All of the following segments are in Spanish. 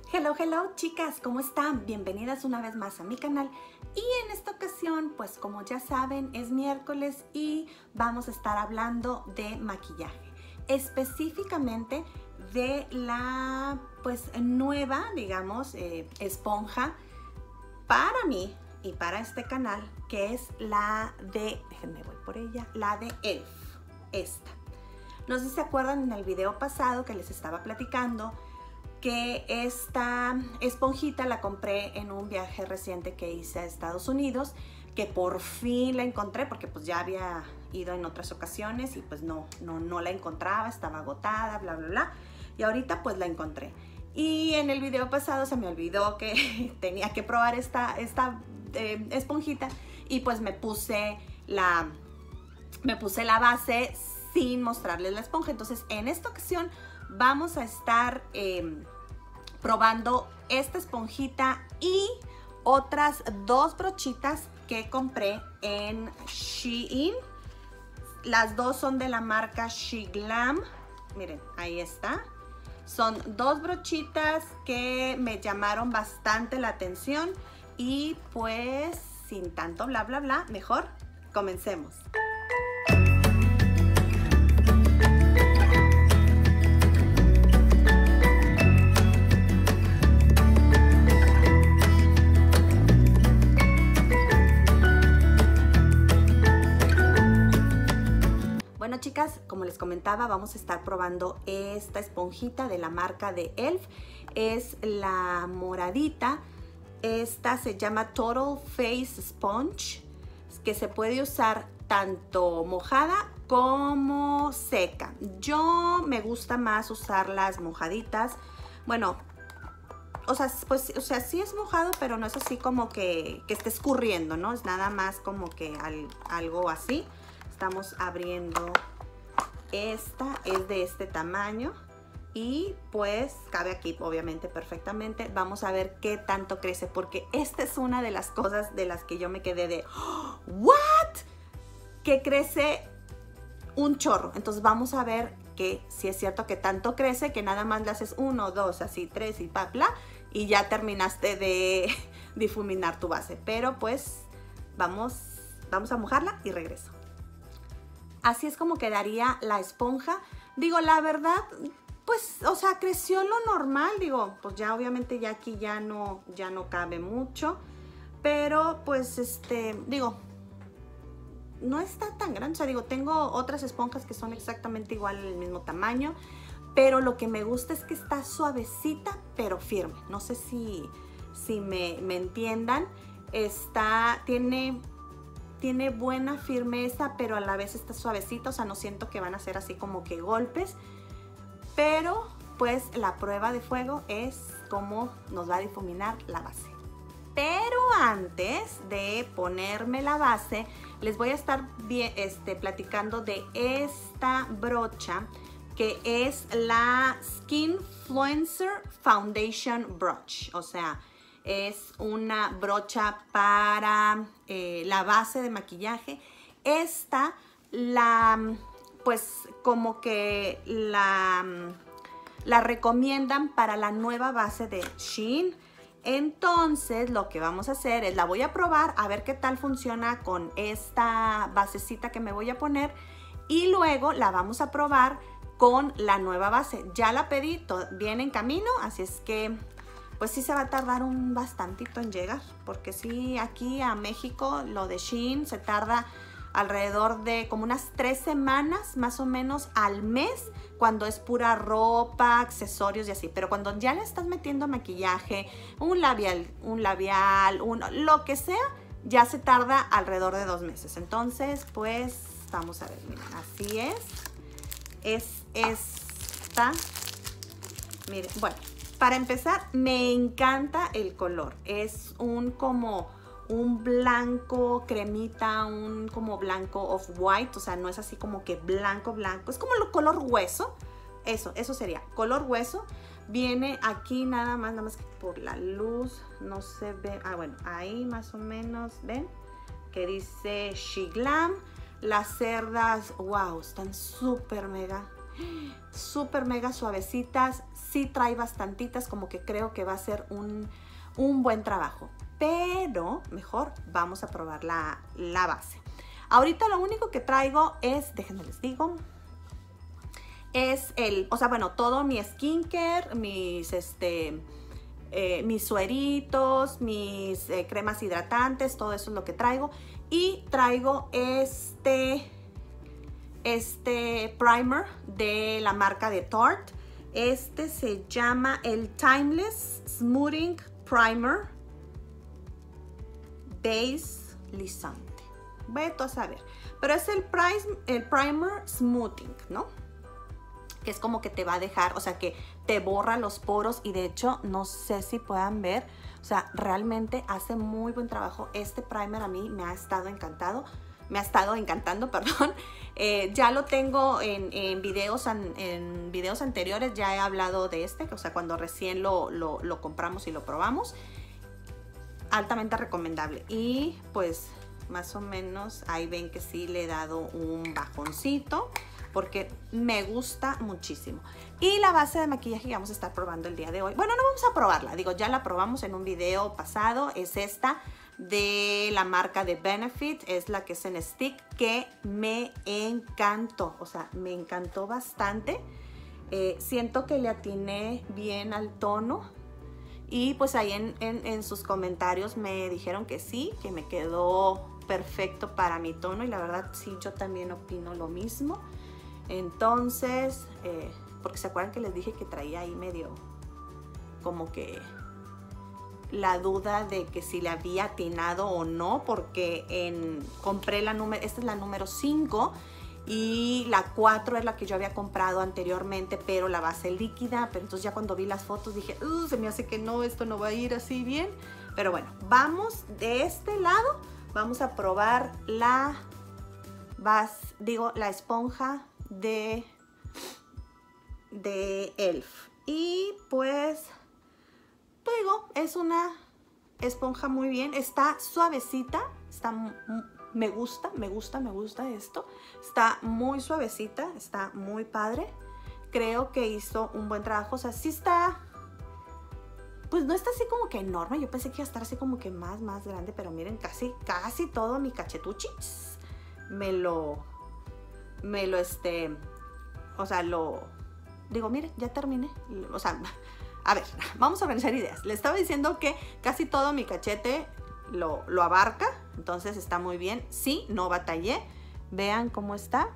Hello chicas, ¿cómo están? Bienvenidas una vez más a mi canal y en esta ocasión, pues como ya saben, es miércoles y vamos a estar hablando de maquillaje, específicamente de la pues nueva, digamos, esponja para mí y para este canal, que es la de, déjenme voy por ella, la de ELF, esta. No sé si se acuerdan en el video pasado que les estaba platicando que esta esponjita la compré en un viaje reciente que hice a Estados Unidos, que por fin la encontré porque pues ya había ido en otras ocasiones y pues no la encontraba, estaba agotada, bla bla bla, y ahorita pues la encontré. Y en el video pasado se me olvidó que tenía que probar esta esponjita y pues me puse la base sin mostrarles la esponja. Entonces en esta ocasión vamos a estar probando esta esponjita y otras dos brochitas que compré en Shein. Las dos son de la marca SheGlam. Miren, ahí está. Son dos brochitas que me llamaron bastante la atención y pues sin tanto bla bla bla, mejor comencemos. Bueno chicas, como les comentaba, vamos a estar probando esta esponjita de la marca de ELF. Es la moradita. Esta se llama Total Face Sponge, que se puede usar tanto mojada como seca. Yo me gusta más usarlas mojaditas. Bueno, o sea, sí es mojado, pero no es así como que esté escurriendo, ¿no? Es nada más como que algo así. Estamos abriendo, esta es de este tamaño y pues cabe aquí obviamente perfectamente. Vamos a ver qué tanto crece, porque esta es una de las cosas de las que yo me quedé de ¿what? Que crece un chorro. Entonces vamos a ver que si es cierto que tanto crece, que nada más le haces 1, 2, así 3 y bla, y ya terminaste de difuminar tu base. Pero pues vamos a mojarla y regreso. Así es como quedaría la esponja. Digo, la verdad, pues, o sea, creció lo normal. Digo, pues ya obviamente ya aquí ya no cabe mucho. Pero, pues, digo, no está tan grande. O sea, digo, tengo otras esponjas que son exactamente igual, el mismo tamaño. Pero lo que me gusta es que está suavecita, pero firme. No sé si me entiendan. Tiene buena firmeza, pero a la vez está suavecita, o sea, no siento que van a ser así como que golpes. Pero pues la prueba de fuego es cómo nos va a difuminar la base. Pero antes de ponerme la base, les voy a estar platicando de esta brocha, que es la Skinfluencer Foundation Brush. O sea, es una brocha para la base de maquillaje. Esta pues como que la recomiendan para la nueva base de Shein. Entonces lo que vamos a hacer es, la voy a probar a ver qué tal funciona con esta basecita que me voy a poner, y luego la vamos a probar con la nueva base. Ya la pedí, viene en camino, así es que pues sí se va a tardar un bastantito en llegar, porque sí, aquí a México lo de Shein se tarda alrededor de como unas 3 semanas más o menos al mes, cuando es pura ropa, accesorios y así. Pero cuando ya le estás metiendo maquillaje, un labial, lo que sea, ya se tarda alrededor de 2 meses. Entonces, pues vamos a ver, miren, así es esta. Miren, bueno, para empezar, me encanta el color. Es como un blanco cremita, un como blanco off-white. O sea, no es así como que blanco. Es como el color hueso. Eso sería color hueso. Viene aquí nada más que por la luz no se ve. Ah, bueno, ahí más o menos, ¿ven? Que dice SheGlam. Las cerdas, wow, están súper mega. súper mega suavecitas. Sí trae bastantitas, como que creo que va a ser un buen trabajo. Pero mejor vamos a probar la base. Ahorita lo único que traigo es, déjenme les digo, es todo mi skincare, mis sueritos, mis cremas hidratantes, todo eso es lo que traigo. Y traigo este primer de la marca de Tarte. Este se llama el Timeless Smoothing Primer Base Lisante. Vete a saber. Pero es el Primer Smoothing, ¿no? Que es como que te va a dejar, o sea, que te borra los poros. Y de hecho, no sé si puedan ver, o sea, realmente hace muy buen trabajo. Este primer a mí me ha estado encantando, perdón. Ya lo tengo en videos anteriores, ya he hablado de este, o sea, cuando recién lo compramos y lo probamos. Altamente recomendable. Y pues más o menos ahí ven que sí le he dado un bajoncito, porque me gusta muchísimo. Y la base de maquillaje que vamos a estar probando el día de hoy, bueno, no vamos a probarla, digo, ya la probamos en un video pasado, es esta de la marca de Benefit, es la que es en stick, que me encantó, o sea, me encantó bastante. Siento que le atiné bien al tono. Y pues ahí en sus comentarios me dijeron que sí, que me quedó perfecto para mi tono. Y la verdad sí, yo también opino lo mismo. Entonces, porque se acuerdan que les dije que traía ahí medio como que la duda de que si le había atinado o no, porque compré esta es la número 5 y la 4 es la que yo había comprado anteriormente, pero la base líquida. Pero entonces ya cuando vi las fotos dije, se me hace que no, esto no va a ir así bien. Pero bueno, vamos de este lado, vamos a probar la esponja de Elf. Y pues digo, es una esponja muy bien, está suavecita, me gusta esto, está muy suavecita, está muy padre. Creo que hizo un buen trabajo, o sea, sí está, pues no está así como que enorme. Yo pensé que iba a estar así como que más grande, pero miren, casi todo mi cachetuchi digo, miren, ya terminé, o sea, a ver, vamos a organizar ideas. Le estaba diciendo que casi todo mi cachete lo abarca, entonces está muy bien. Sí, no batallé. Vean cómo está.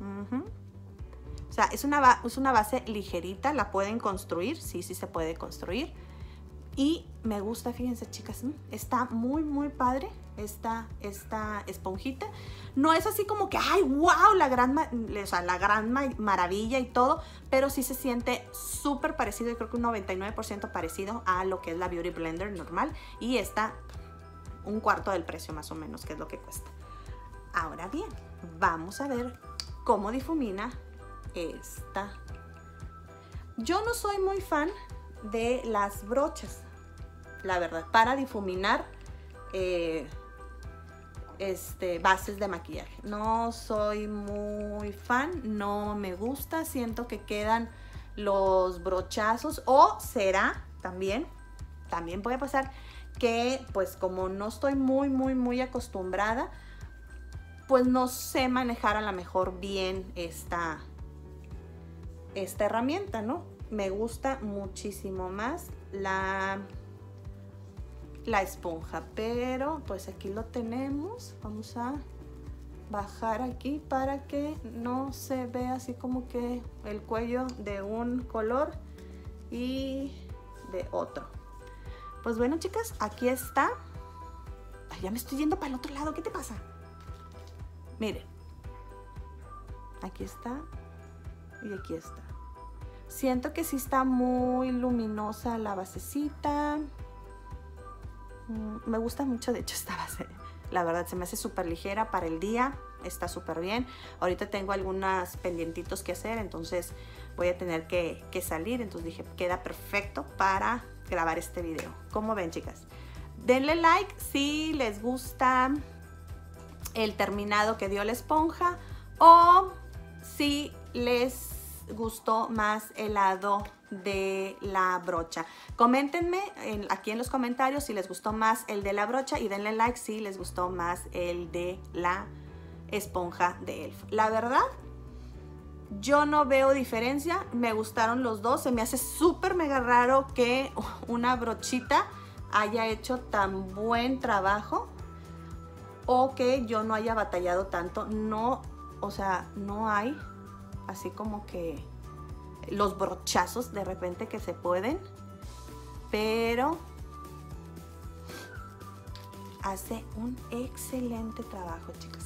O sea, es una base ligerita, la pueden construir, sí se puede construir. Y me gusta, fíjense chicas, está muy padre esta esponjita. No es así como que, ay, wow, la gran maravilla y todo, pero sí se siente súper parecido, y creo que un 99% parecido a lo que es la Beauty Blender normal. Y está un cuarto del precio más o menos, que es lo que cuesta. Ahora bien, vamos a ver cómo difumina esta. Yo no soy muy fan de las brochas, la verdad, para difuminar bases de maquillaje. No soy muy fan, no me gusta, siento que quedan los brochazos. O será también puede pasar que pues como no estoy muy acostumbrada, pues no sé manejar a lo mejor bien esta herramienta, ¿no? Me gusta muchísimo más la esponja, pero pues aquí lo tenemos. Vamos a bajar aquí para que no se vea así como que el cuello de un color y de otro. Pues bueno, chicas, aquí está. Ay, ya me estoy yendo para el otro lado, ¿qué te pasa? Miren, aquí está y aquí está. Siento que sí está muy luminosa la basecita. Me gusta mucho, de hecho, esta base. La verdad, se me hace súper ligera para el día. Está súper bien. Ahorita tengo algunos pendientitos que hacer, entonces voy a tener que salir. Entonces dije, queda perfecto para grabar este video. ¿Cómo ven, chicas? Denle like si les gusta el terminado que dio la esponja, o si les gustó más el lado de la brocha. Coméntenme aquí en los comentarios si les gustó más el de la brocha y denle like si les gustó más el de la esponja de Elf. La verdad, yo no veo diferencia, me gustaron los dos. Se me hace súper mega raro que una brochita haya hecho tan buen trabajo o que yo no haya batallado tanto. No, o sea, no hay así como que los brochazos de repente que se pueden, pero hace un excelente trabajo, chicas.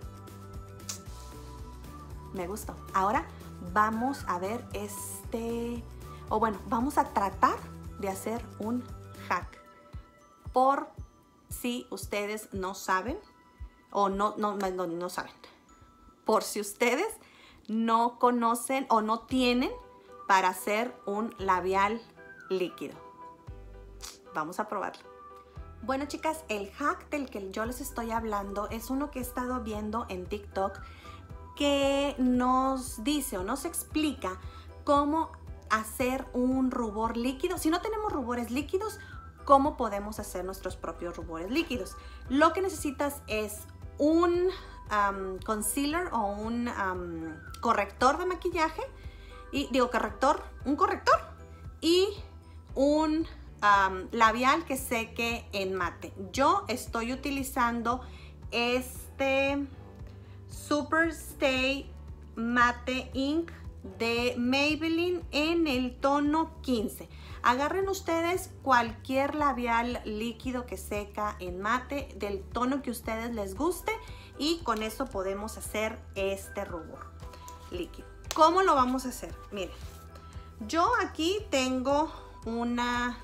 Me gustó. Ahora vamos a ver vamos a tratar de hacer un hack. Por si ustedes no saben, o no saben, por si ustedes no conocen o no tienen para hacer un labial líquido. Vamos a probarlo. Bueno, chicas, el hack del que yo les estoy hablando es uno que he estado viendo en TikTok, que nos dice o nos explica cómo hacer un rubor líquido. Si no tenemos rubores líquidos, ¿cómo podemos hacer nuestros propios rubores líquidos? Lo que necesitas es un concealer o un corrector de maquillaje, un corrector y un labial que seque en mate. Yo estoy utilizando este Superstay Matte Ink de Maybelline en el tono 15. Agarren ustedes cualquier labial líquido que seca en mate del tono que ustedes les guste y con eso podemos hacer este rubor líquido. ¿Cómo lo vamos a hacer? Miren, yo aquí tengo una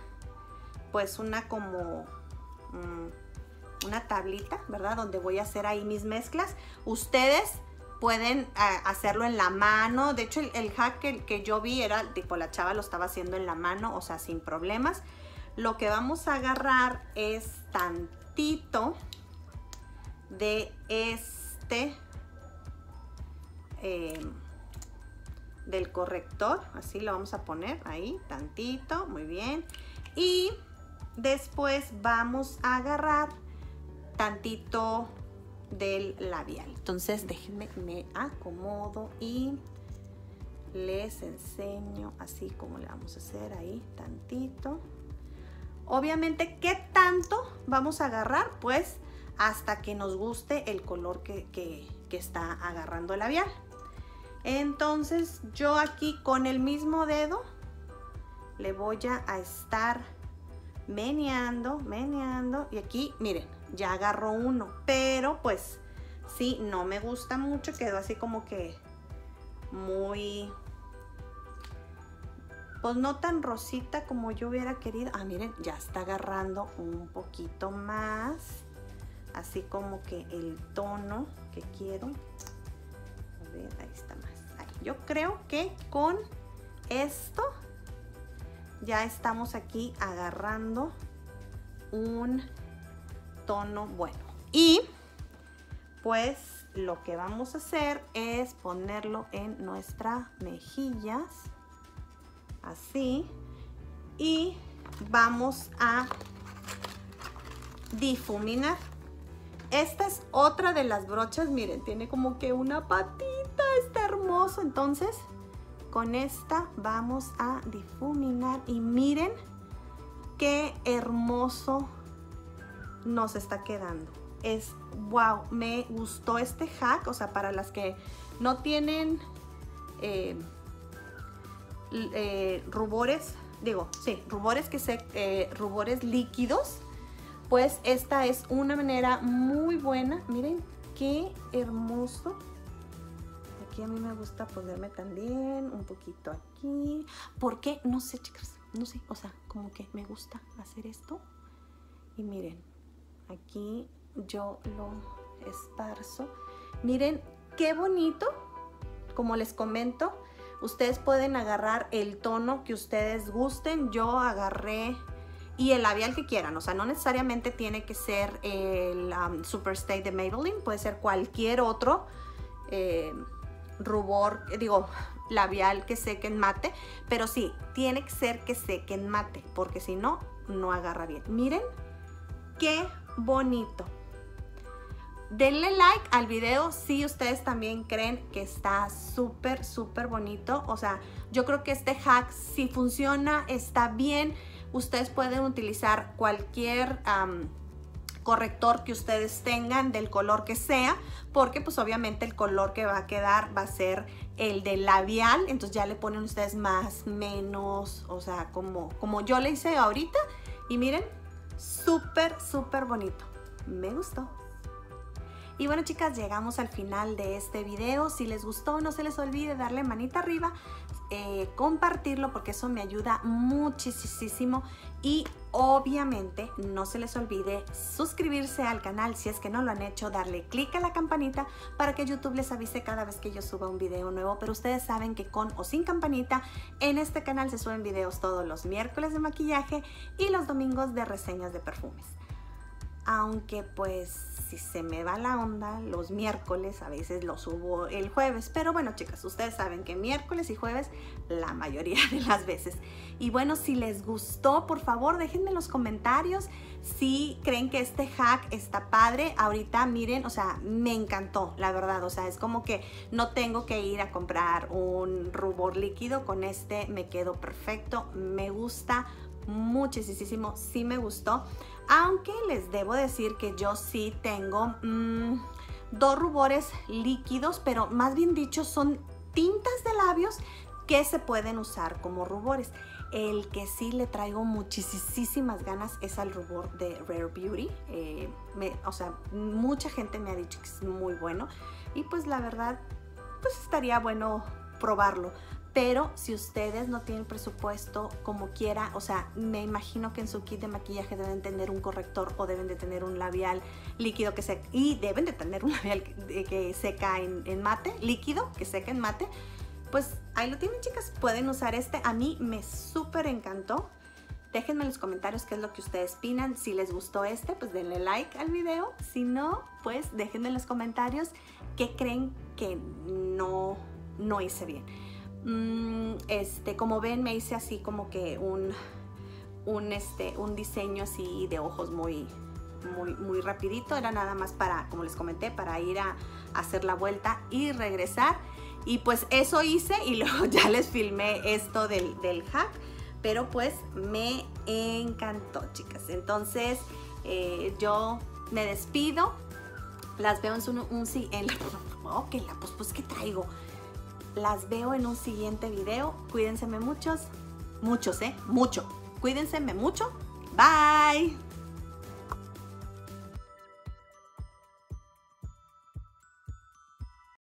tablita, ¿verdad? Donde voy a hacer ahí mis mezclas. Ustedes pueden hacerlo en la mano. De hecho, el hack que yo vi era tipo la chava lo estaba haciendo en la mano, o sea, sin problemas. Lo que vamos a agarrar es tantito de del corrector, así lo vamos a poner ahí, tantito, muy bien. Y después vamos a agarrar tantito del labial. Entonces déjenme, me acomodo y les enseño así como le vamos a hacer ahí, tantito. Obviamente, ¿qué tanto vamos a agarrar? Pues hasta que nos guste el color que está agarrando el labial. Entonces yo aquí con el mismo dedo le voy a estar meneando y aquí miren, ya agarró uno, pero pues sí, no me gusta mucho, quedó así como que muy, pues no tan rosita como yo hubiera querido. Ah, miren, ya está agarrando un poquito más, así como que el tono que quiero. A ver, ahí está más. Ahí. Yo creo que con esto ya estamos aquí agarrando un tono bueno. Y pues lo que vamos a hacer es ponerlo en nuestras mejillas, así, y vamos a difuminar. Esta es otra de las brochas, miren, tiene como que una patita, está hermoso. Entonces con esta vamos a difuminar y miren qué hermoso nos está quedando. Es wow, me gustó este hack. O sea, para las que no tienen rubores, rubores líquidos, pues esta es una manera muy buena. Miren qué hermoso. Aquí a mí me gusta ponerme también un poquito aquí. ¿Por qué? No sé, chicas, no sé, o sea, como que me gusta hacer esto. Y miren, aquí yo lo esparzo. Miren qué bonito. Como les comento, ustedes pueden agarrar el tono que ustedes gusten. Yo agarré, y el labial que quieran, o sea, no necesariamente tiene que ser el Superstay de Maybelline, puede ser cualquier otro rubor, labial que seque en mate, pero sí, tiene que ser que seque en mate, porque si no, no agarra bien. Miren qué bonito. Denle like al video si ustedes también creen que está súper, súper bonito. O sea, yo creo que este hack sí funciona, está bien. Ustedes pueden utilizar cualquier corrector que ustedes tengan, del color que sea, porque pues obviamente el color que va a quedar va a ser el del labial. Entonces ya le ponen ustedes más, menos, o sea, como yo le hice ahorita. Y miren, súper, súper bonito. Me gustó. Y bueno, chicas, llegamos al final de este video. Si les gustó, no se les olvide darle manita arriba, compartirlo, porque eso me ayuda muchísimo. Y obviamente no se les olvide suscribirse al canal si es que no lo han hecho, darle clic a la campanita para que YouTube les avise cada vez que yo suba un video nuevo. Pero ustedes saben que con o sin campanita en este canal se suben videos todos los miércoles de maquillaje y los domingos de reseñas de perfumes. Aunque pues si se me va la onda, los miércoles a veces lo subo el jueves. Pero bueno, chicas, ustedes saben que miércoles y jueves la mayoría de las veces. Y bueno, si les gustó, por favor, déjenme en los comentarios si creen que este hack está padre. Ahorita miren, o sea, me encantó, la verdad. O sea, es como que no tengo que ir a comprar un rubor líquido. Con este me quedo perfecto. Me gusta muchísimo, sí me gustó. Aunque les debo decir que yo sí tengo dos rubores líquidos, pero más bien dicho son tintas de labios que se pueden usar como rubores. El que sí le traigo muchísimas ganas es al rubor de Rare Beauty. O sea, mucha gente me ha dicho que es muy bueno y pues la verdad, pues estaría bueno probarlo. Pero si ustedes no tienen presupuesto, como quiera, o sea, me imagino que en su kit de maquillaje deben tener un corrector o deben de tener un labial líquido que seca, y deben de tener un labial que seca en mate, líquido que seca en mate. Pues ahí lo tienen, chicas, pueden usar este. A mí me súper encantó. Déjenme en los comentarios qué es lo que ustedes opinan. Si les gustó este, pues denle like al video. Si no, pues déjenme en los comentarios qué creen que no hice bien. Como ven, me hice así como que un diseño así de ojos muy rapidito. Era nada más para, como les comenté, para ir a hacer la vuelta y regresar. Y pues eso hice y luego ya les filmé esto del hack. Pero pues me encantó, chicas. Entonces yo me despido. Las veo pues ¿qué traigo? Las veo en un siguiente video. Cuídense mucho. Cuídense mucho. Bye.